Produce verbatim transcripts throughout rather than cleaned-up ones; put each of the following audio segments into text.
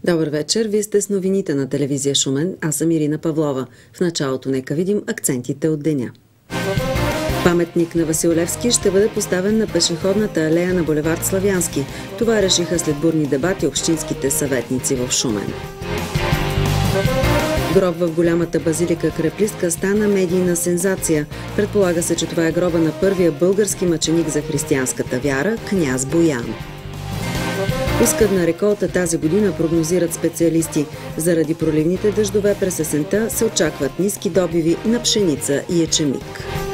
Добър вечер, вие сте с новините на телевизия Шумен, аз съм Ирина Павлова. В началото нека видим акцентите от деня. Паметник на Васил Левски ще бъде поставен на пешеходната алея на булевард Славянски. Това решиха след бурни дебати общинските съветници в Шумен. Гроб в голямата базилика Креплистка стана медийна сензация. Предполага се, че това е гроба на първия български мъченик за християнската вяра, княз Боян. Оскъдна реколта тази година прогнозират специалисти. Заради проливните дъждове през есента се очакват ниски добиви на пшеница и ечемик.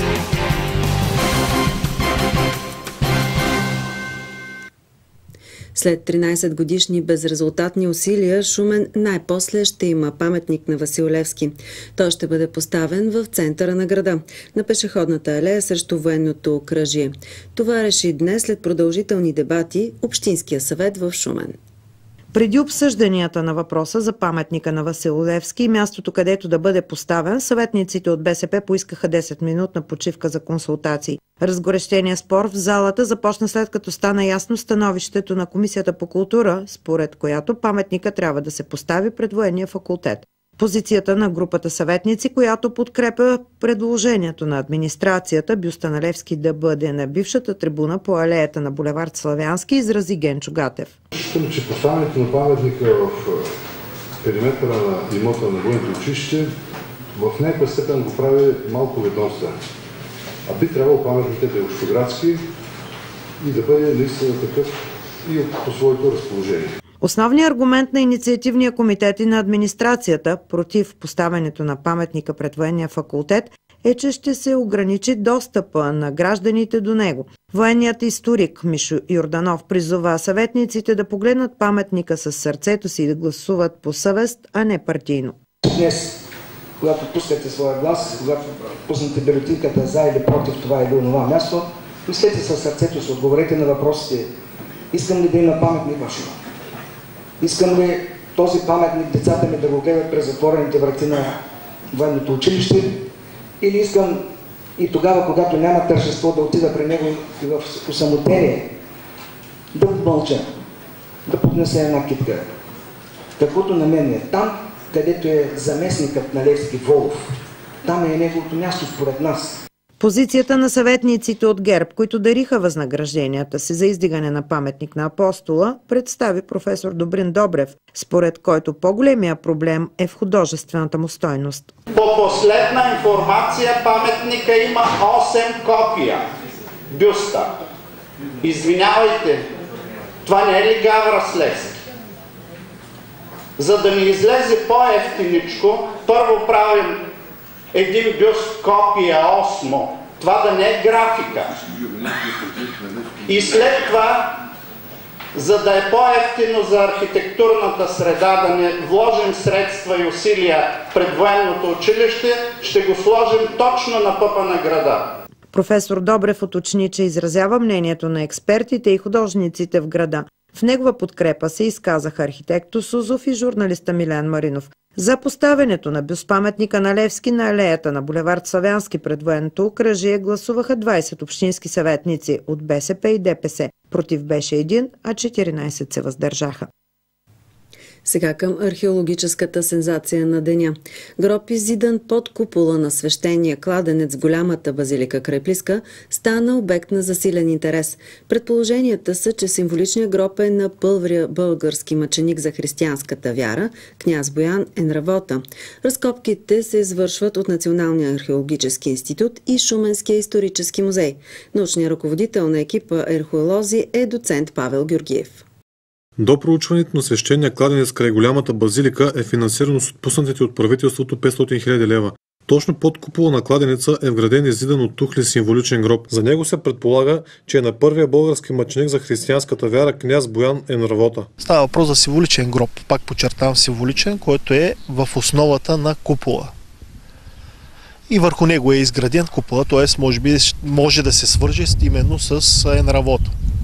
След тринайсет годишни безрезултатни усилия, Шумен най-после ще има паметник на Васил Левски. Той ще бъде поставен в центъра на града, на пешеходната алея срещу военното окръжие. Това реши днес след продължителни дебати Общинския съвет в Шумен. Преди обсъжданията на въпроса за паметника на Васил Левски и мястото, където да бъде поставен, съветниците от БСП поискаха десетминутна почивка за консултации. Разгорещеният спор в залата започна след като стана ясно становището на Комисията по култура, според която паметника трябва да се постави пред военния факултет. Позицията на групата съветници, която подкрепя предложението на администрацията бюста на Левски да бъде на бившата трибуна по алеята на булевард Славянски, изрази Генчо Гатев. Считам, че поставянето на паметника в периметъра на имота на военното училище в някаква степен го прави малко ведомствен. А би трябвало паметникът да е общоградски и да бъде наистина такъв и по своето разположение. Основният аргумент на инициативния комитет и на администрацията против поставянето на паметника пред военния факултет е, че ще се ограничи достъпа на гражданите до него. Военният историк Мишо Йорданов призова съветниците да погледнат паметника с сърцето си и да гласуват по съвест, а не партийно. Днес, когато пускате своя глас, когато пуснете бюлетинката за или против това или онова място, мислете със сърцето си, отговорете на въпросите: искам ли да има паметник в Шумен? Искам ли този паметник децата ми да го гледат през затворените врати на военното училище? Или искам и тогава, когато няма тържество, да отида при него и в осамотение, да мълча, да поднеса една китка. Каквото на мен е там, където е заместникът на Левски Волов. Там е неговото място според нас. Позицията на съветниците от ГЕРБ, които дариха възнагражденията си за издигане на паметник на Апостола, представи професор Добрин Добрев, според който по-големия проблем е в художествената му стойност. По последна информация паметника има осем копия. Бюста. Извинявайте, това не е ли гавра с Левски? За да ми излезе по-ефтиничко, първо правим един бюст копия осмо. Това да не е графика. И след това, за да е по-ефтино за архитектурната среда, да не вложим средства и усилия пред военното училище, ще го сложим точно на пъпа на града. Професор Добрев уточни, че изразява мнението на експертите и художниците в града. В негова подкрепа се изказаха архитект Сузов и журналиста Милен Маринов. За поставянето на бюст-паметника на Левски на алеята на булевард Славянски пред военното окръжие гласуваха двайсет общински съветници от БСП и ДПС. Против беше един, а четиринайсет се въздържаха. Сега към археологическата сензация на деня. Гроб, иззидан под купола на свещения кладенец в голямата базилика Креплиска, стана обект на засилен интерес. Предположенията са, че символичният гроб е на първия български мъченик за християнската вяра, княз Боян Енравота. Разкопките се извършват от Националния археологически институт и Шуменския исторически музей. Научният ръководител на екипа археолози е доцент Павел Георгиев. До проучването на свещения кладенец край голямата базилика е финансирано с отпуснатите от правителството петстотин хиляди лева. Точно под купола на кладенеца е вграден иззидан от тухли символичен гроб. За него се предполага, че е на първия български мъченик за християнската вяра, княз Боян Енравота. Става въпрос за символичен гроб, пак подчертавам символичен, който е в основата на купола. И върху него е изграден купола, т.е. може би може да се свържи именно с Енравота.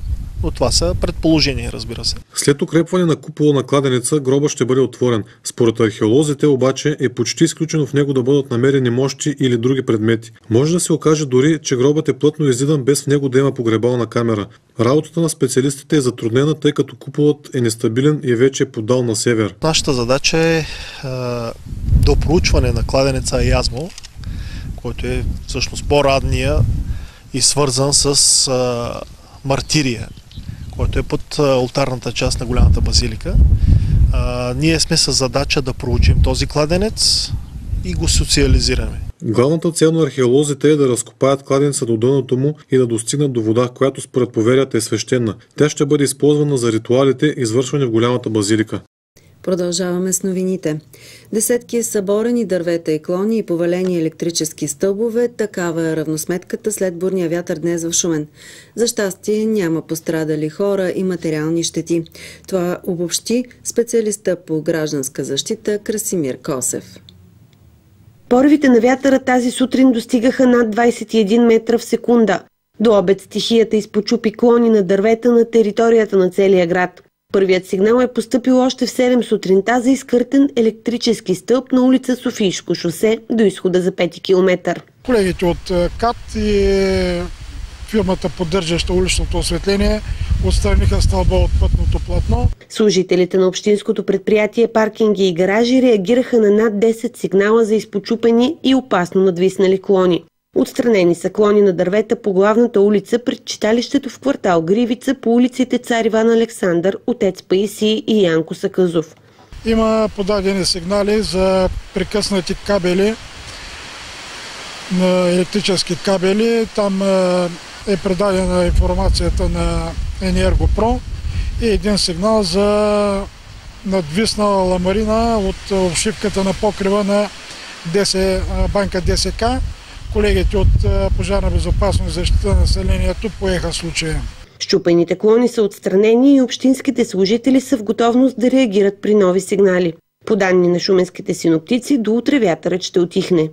но това са предположения, разбира се. След укрепване на купола на кладенеца, гроба ще бъде отворен. Според археолозите обаче е почти изключено в него да бъдат намерени мощи или други предмети. Може да се окаже дори, че гробът е плътно иззидан без в него да има погребална камера. Работата на специалистите е затруднена, тъй като куполът е нестабилен и вече е подал на север. Нашата задача е, е до проучване на кладенеца Язмо, който е всъщност по-радния и свързан с а, мартирия, който е под олтарната част на голямата базилика. А, ние сме с задача да проучим този кладенец и го социализираме. Главната цел на археолозите е да разкопаят кладенеца до дъното му и да достигнат до вода, която според поверията е свещена. Тя ще бъде използвана за ритуалите, извършвани в голямата базилика. Продължаваме с новините. Десетки съборени дървета и клони и повалени електрически стълбове, такава е равносметката след бурния вятър днес в Шумен. За щастие няма пострадали хора и материални щети. Това обобщи специалиста по гражданска защита Красимир Косев. Поривите на вятъра тази сутрин достигаха над двадесет и един метра в секунда. До обед стихията изпочупи клони на дървета на територията на целия град. Първият сигнал е поступил още в седем сутринта за изкъртен електрически стълб на улица Софийско шосе до изхода за пети километър. Колегите от КАТ и фирмата, поддържаща уличното осветление, отстраниха стълба от пътното платно. Служителите на общинското предприятие Паркинги и гаражи реагираха на над десет сигнала за изпочупени и опасно надвиснали клони. Отстранени са клони на дървета по главната улица пред читалището в квартал Гривица, по улиците Цар Иван Александър, Отец Паисий и Янко Саказов. Има подадени сигнали за прекъснати кабели, на електрически кабели. Там е предадена информацията на Енергопро и един сигнал за надвиснала ламарина от обшивката на покрива на банка ДСК. Колегите от Пожарна безопасност и защита на населението поеха случая. Счупените клони са отстранени и общинските служители са в готовност да реагират при нови сигнали. По данни на шуменските синоптици, до утре вятърът ще утихне.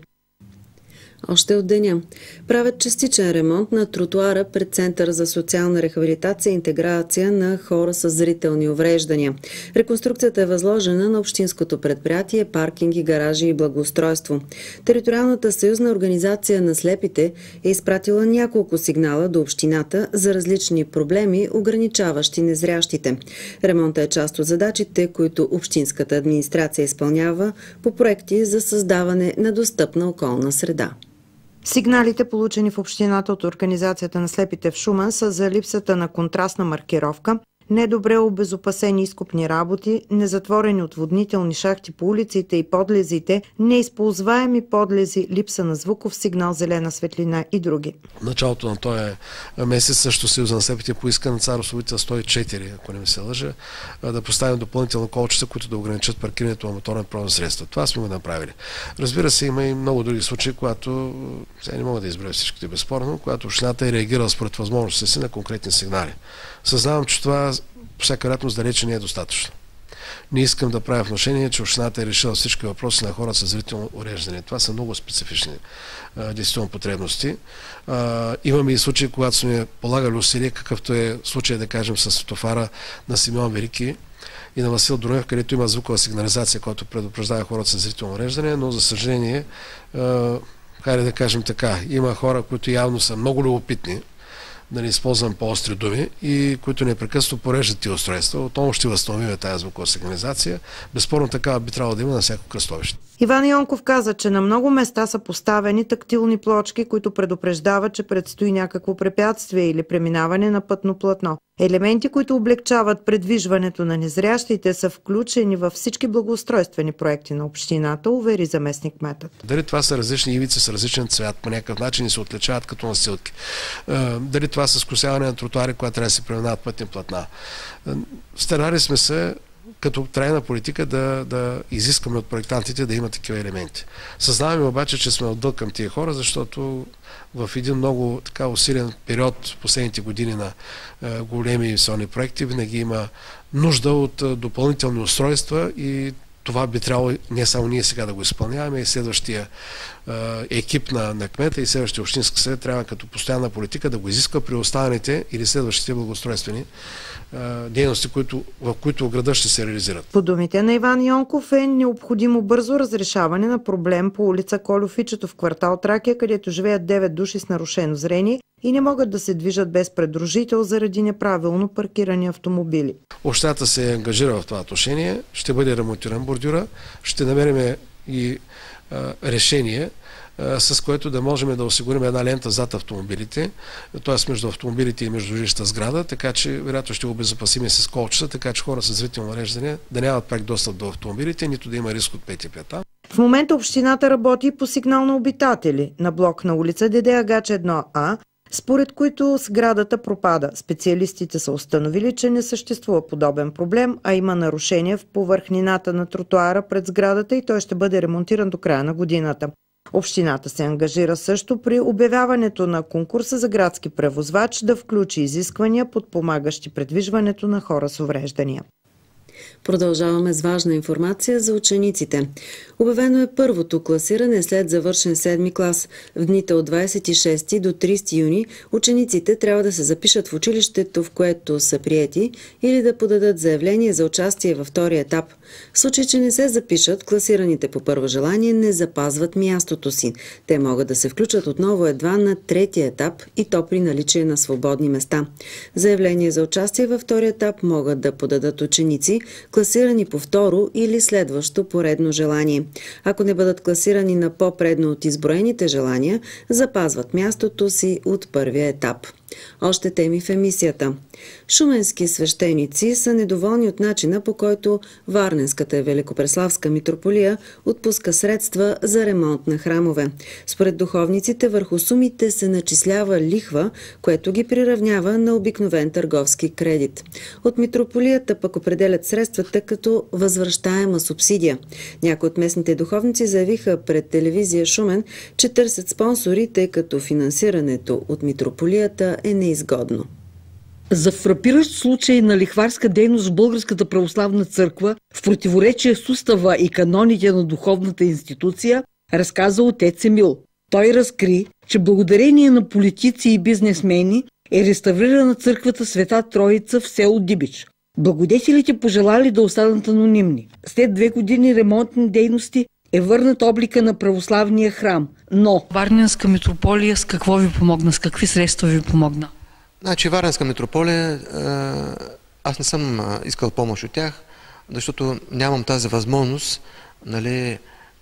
Още от деня. Правят частичен ремонт на тротуара пред Център за социална рехабилитация и интеграция на хора с зрителни увреждания. Реконструкцията е възложена на общинското предприятие Паркинги, гаражи и благоустройство. Териториалната съюзна организация на слепите е изпратила няколко сигнала до общината за различни проблеми, ограничаващи незрящите. Ремонтът е част от задачите, които общинската администрация изпълнява по проекти за създаване на достъпна околна среда. Сигналите, получени в общината от Организацията на слепите в Шумен, са за липсата на контрастна маркировка, недобре обезопасени изкопни работи, незатворени отводнителни шахти по улиците и подлезите, неизползваеми подлези, липса на звуков сигнал, зелена светлина и други. Началото на този месец също Съюза на слепите поиска на Царов улица сто и четири, ако не ми се лъжа, да поставим допълнително колчета, които да ограничат паркирането на моторни превозни средства. Това сме го направили. Разбира се, има и много други случаи, когато, сега не мога да изброя всичките безспорно, когато общината е реагирала според възможността си на конкретни сигнали. Съзнавам, че това по всяка вероятност далече не е достатъчно. Не искам да правя внушение, че общината е решила всички въпроси на хора с зрително увреждане. Това са много специфични а, действително потребности. А, имаме и случаи, когато сме полагали усилия, какъвто е случай, да кажем, с светофара на Симеон Велики и на Васил Друнев, където има звукова сигнализация, която предупреждава хората с зрително увреждане, но за съжаление, а, хайде да кажем така, има хора, които явно са много любопитни, да не използвам по-остри думи, и които непрекъснато пореждат тия устройства. Отново ще възстановим тази звукова сигнализация. Безспорно такава би трябвало да има на всяко кръстовище. Иван Йонков каза, че на много места са поставени тактилни плочки, които предупреждават, че предстои някакво препятствие или преминаване на пътно платно. Елементи, които облегчават предвижването на незрящите, са включени във всички благоустройствени проекти на общината, увери заместник-кметът. Дали това са различни ивици с различен цвят, по някакъв начин и се отличават като настилки. Дали това са скосяване на тротуари, когато трябва да се преминават пътни платна. Старали сме се като трайна политика да, да изискаме от проектантите да има такива елементи. Съзнаваме обаче, че сме отдъл към тия хора, защото в един много така усилен период в последните години на е, големи инвестиционни проекти винаги има нужда от е, допълнителни устройства и това би трябвало не само ние сега да го изпълняваме, и следващия екип на, на кмета и следващия общински съвет трябва като постоянна политика да го изисква при останалите или следващите благоустройствени дейности, които, в които града ще се реализират. По думите на Иван Йонков е необходимо бързо разрешаване на проблем по улица Кольофичето в квартал Тракия, където живеят девет души с нарушено зрение и не могат да се движат без придружител заради неправилно паркирани автомобили. Общината се ангажира в това отношение, ще бъде ремонтиран бордюра, ще намерим и а, решение, а, с което да можем да осигурим една лента зад автомобилите, т.е. между автомобилите и между жилищата сграда, така че вероятно ще го обезопасим с колчета, така че хора с зрително нареждане да нямат пак достъп до автомобилите, нито да има риск от ПТП-та. В момента общината работи по сигнал на обитатели на блок на улица Деде Агач едно А, според които сградата пропада. Специалистите са установили, че не съществува подобен проблем, а има нарушение в повърхнината на тротуара пред сградата и той ще бъде ремонтиран до края на годината. Общината се ангажира също при обявяването на конкурса за градски превозвач да включи изисквания, подпомагащи предвижването на хора с увреждания. Продължаваме с важна информация за учениците. Обявено е първото класиране след завършен седми клас. В дните от двадесет и шести до тридесети юни учениците трябва да се запишат в училището, в което са приети, или да подадат заявление за участие във втория етап. В случай, че не се запишат, класираните по първо желание не запазват мястото си. Те могат да се включат отново едва на третия етап и то при наличие на свободни места. Заявление за участие във втория етап могат да подадат ученици, класирани по второ или следващо поредно желание. Ако не бъдат класирани на по-предно от изброените желания, запазват мястото си от първия етап. Още теми в емисията. Шуменски свещеници са недоволни от начина, по който Варненската Великопреславска митрополия отпуска средства за ремонт на храмове. Според духовниците върху сумите се начислява лихва, което ги приравнява на обикновен търговски кредит. От митрополията пък определят средствата като възвръщаема субсидия. Някои от местните духовници заявиха пред телевизия Шумен, че търсят спонсори, тъй като финансирането от митрополията е неизгодно. За фрапиращ случай на лихварска дейност в Българската православна църква в противоречие с устава и каноните на духовната институция, разказа отец Емил. Той разкри, че благодарение на политици и бизнесмени е реставрирана църквата Света Троица в село Дибич. Благодетелите пожелали да останат анонимни. След две години ремонтни дейности е върнат облика на православния храм, но Варненска митрополия с какво ви помогна, с какви средства ви помогна? Значи Варненска митрополия, аз не съм искал помощ от тях, защото нямам тази възможност, нали,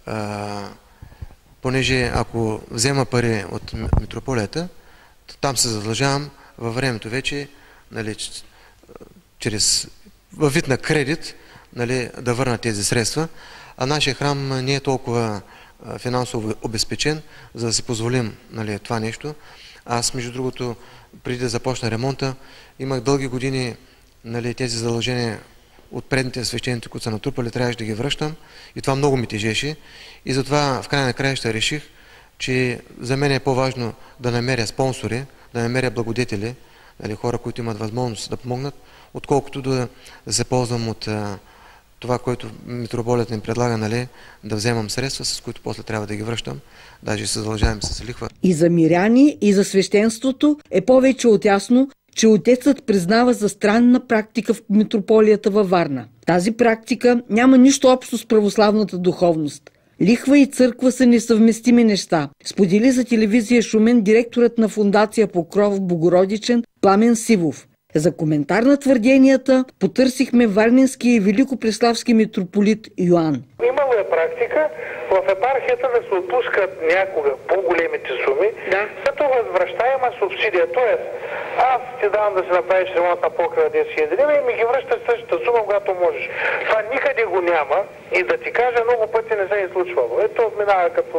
понеже ако взема пари от митрополията, там се задължавам във времето вече, нали, чрез във вид на кредит, нали, да върна тези средства, а нашия храм не е толкова финансово обезпечен, за да си позволим, нали, това нещо. Аз, между другото, преди да започна ремонта, имах дълги години, нали, тези задължения от предните свещените, които са натрупали, трябваше да ги връщам и това много ми тежеше. И затова в края на краища реших, че за мен е по-важно да намеря спонсори, да намеря благодетели, нали, хора, които имат възможност да помогнат, отколкото да, да се ползвам от а, това, което митрополията им предлага, нали, да вземам средства, с които после трябва да ги връщам, даже се задължавам с лихва. И за миряни, и за свещенството е повече от ясно, че отецът признава за странна практика в митрополията във Варна. Тази практика няма нищо общо с православната духовност. Лихва и църква са несъвместими неща, сподели за телевизия Шумен директорът на фондация Покров Богородичен Пламен Сивов. За коментар на твърденията потърсихме варненския и великопреславски митрополит Йоан. Имало е практика в епархията да се отпускат някога по-големите суми, да, като възвръщаема субсидия. Тоест, аз ти давам да си направиш ремонт на покрива десет хиляди лева и ми ги връщаш същата сума, когато можеш. Това никъде го няма и да ти кажа, много пъти не се е случвало. Ето минава като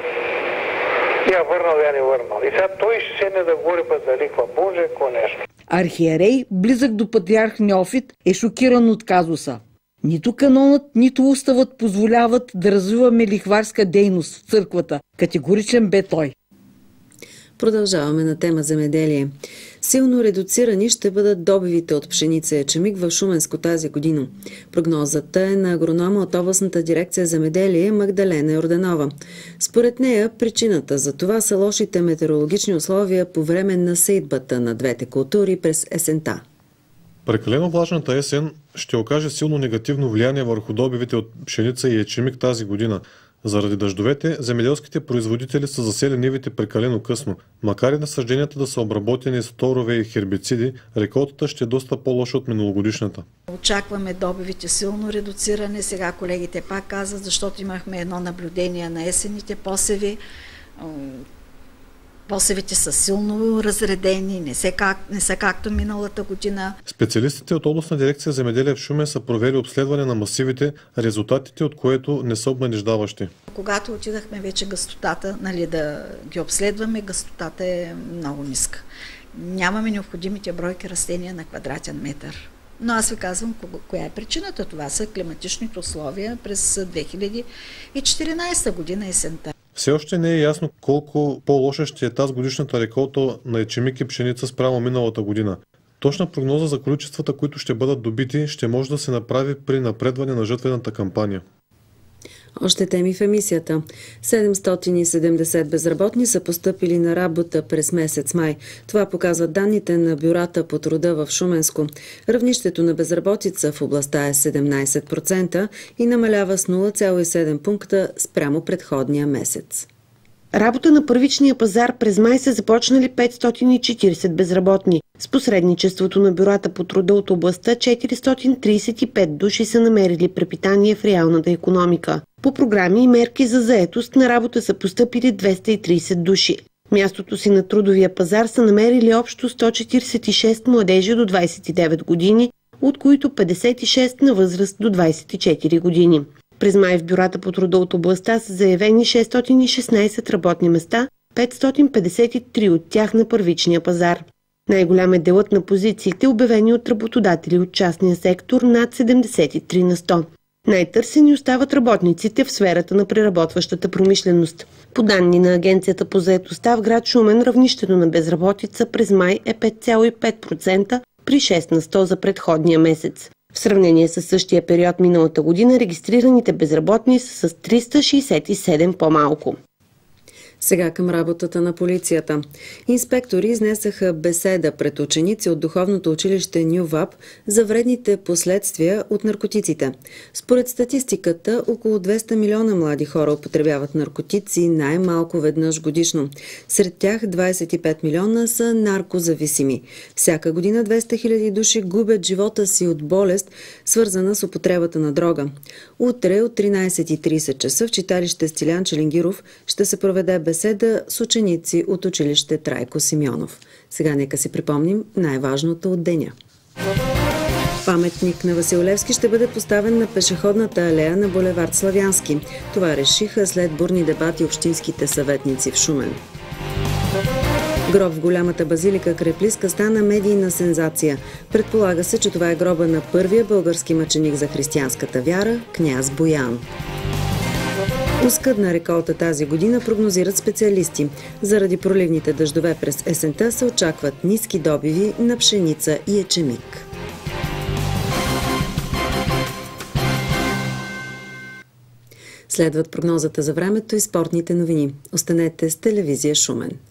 я върнал, я не върнал. И сега той ще седне да говори път за лихва. Боже, ко нещо. Архиерей, близък до патриарх Неофит, е шокиран от казуса. Нито канонът, нито уставът позволяват да развиваме лихварска дейност в църквата. Категоричен бе той. Продължаваме на тема земеделие. Силно редуцирани ще бъдат добивите от пшеница и ечемик в Шуменско тази година. Прогнозата е на агронома от областната дирекция земеделие Магдалена Йорданова. Според нея причината за това са лошите метеорологични условия по време на сеитбата на двете култури през есента. Прекалено влажната есен ще окаже силно негативно влияние върху добивите от пшеница и ечемик тази година. Заради дъждовете, земеделските производители са засели нивите прекалено късно. Макар и насажденията да са обработени с торове и хербициди, реколтата ще е доста по-лоша от миналогодишната. Очакваме добивите силно редуциране. Сега колегите пак казват, защото имахме едно наблюдение на есените посеви. Посевите са силно разредени, не са, как, не са както миналата година. Специалистите от областна дирекция земеделие в Шумен са провели обследване на масивите, резултатите от което не са обнадеждаващи. Когато отидахме вече гъстотата, нали, да ги обследваме, гъстотата е много ниска. Нямаме необходимите бройки растения на квадратен метър. Но аз ви казвам коя е причината. Това са климатичните условия през две хиляди и четиринадесета година есента. Все още не е ясно колко по-лоша ще е тази годишната реколта на ечемик и пшеница спрямо миналата година. Точна прогноза за количествата, които ще бъдат добити, ще може да се направи при напредване на жътвената кампания. Още теми в емисията. седемстотин и седемдесет безработни са постъпили на работа през месец май. Това показват данните на бюрата по труда в Шуменско. Равнището на безработица в областта е седемнадесет процента и намалява с нула цяло и седем пункта спрямо предходния месец. Работа на първичния пазар през май са започнали петстотин и четиридесет безработни. С посредничеството на бюрата по труда от областта четиристотин тридесет и пет души са намерили препитание в реалната икономика. По програми и мерки за заетост на работа са постъпили двеста и тридесет души. Мястото си на трудовия пазар са намерили общо сто четиридесет и шест младежи до двадесет и девет години, от които петдесет и шест на възраст до двадесет и четири години. През май в бюрата по труда от областта са заявени шестстотин и шестнадесет работни места, петстотин петдесет и три от тях на първичния пазар. Най-голям е делът на позициите, обявени от работодатели от частния сектор, над седемдесет и три на сто. Най-търсени остават работниците в сферата на преработващата промишленост. По данни на Агенцията по заетостта в град Шумен, равнището на безработица през май е пет цяло и пет процента при шест на сто за предходния месец. В сравнение с същия период миналата година, регистрираните безработни са с триста шестдесет и седем по-малко. Сега към работата на полицията. Инспектори изнесаха беседа пред ученици от духовното училище Ню ВАП за вредните последствия от наркотиците. Според статистиката, около двеста милиона млади хора употребяват наркотици най-малко веднъж годишно. Сред тях двадесет и пет милиона са наркозависими. Всяка година двеста хиляди души губят живота си от болест, свързана с употребата на дрога. Утре от тринадесет и тридесет часа в читалище Стилян Челингиров ще се проведе беседа с ученици от училище Трайко Симеонов. Сега нека си припомним най-важното от деня. Паметник на Васил Левски ще бъде поставен на пешеходната алея на булевард Славянски. Това решиха след бурни дебати общинските съветници в Шумен. Гроб в голямата базилика Креплиска стана медийна сензация. Предполага се, че това е гроба на първия български мъченик за християнската вяра, княз Боян. Оскъдна реколта тази година прогнозират специалисти. Заради проливните дъждове през есента се очакват ниски добиви на пшеница и ечемик. Следват прогнозата за времето и спортните новини. Останете с телевизия Шумен.